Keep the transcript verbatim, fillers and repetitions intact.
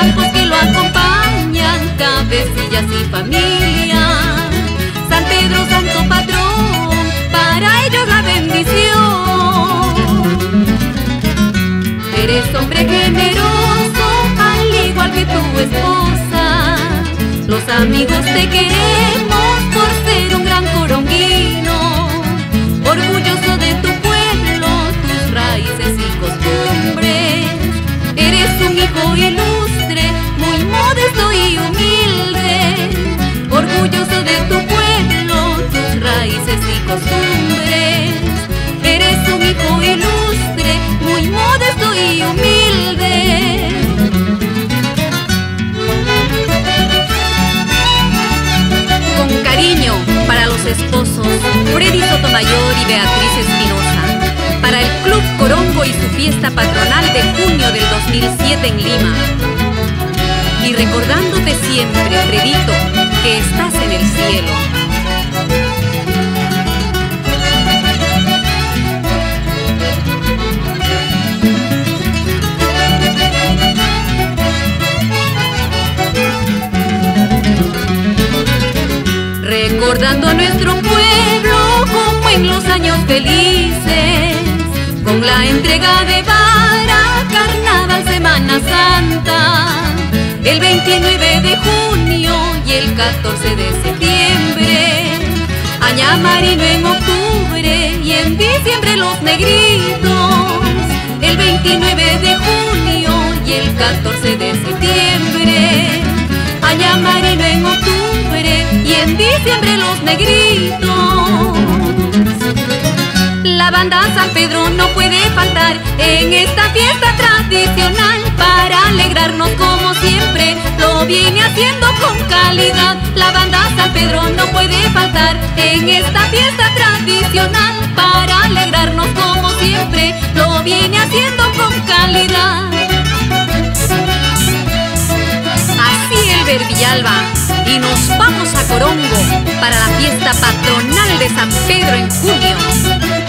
campos que lo acompañan, cabecillas y familia. San Pedro, santo patrón, para ellos la bendición. Eres hombre generoso, al igual que tu esposa. Los amigos te queremos por ser un gran coronguino, orgulloso de tu pueblo, tus raíces y costumbres. Eres un hijo ilustre, muy modesto y humilde, orgulloso de tu pueblo, tus raíces y costumbres. Eres un hijo ilustre, muy modesto y humilde. Con cariño para los esposos Freddy Sotomayor y Beatriz Espinosa, para el Club Corongo y su fiesta patronal de junio del dos mil siete en Lima. Y recordándote siempre, Fredito, que estás en el cielo. Recordando a nuestro pueblo como en los años felices, con la entrega de vara, carnaval, Semana Santa, el veintinueve de junio y el catorce de septiembre, Aña Marino en octubre y en diciembre los negritos, el veintinueve de junio y el catorce de septiembre, Aña Marino en octubre y en diciembre los negritos. La banda San Pedro no puede faltar en esta fiesta tradicional, para alegrarnos como siempre, lo viene haciendo con calidad. La banda San Pedro no puede faltar en esta fiesta tradicional, para alegrarnos como siempre, lo viene haciendo con calidad. Así Elber Villalba, y nos vamos a Corongo para la fiesta patronal de San Pedro en junio.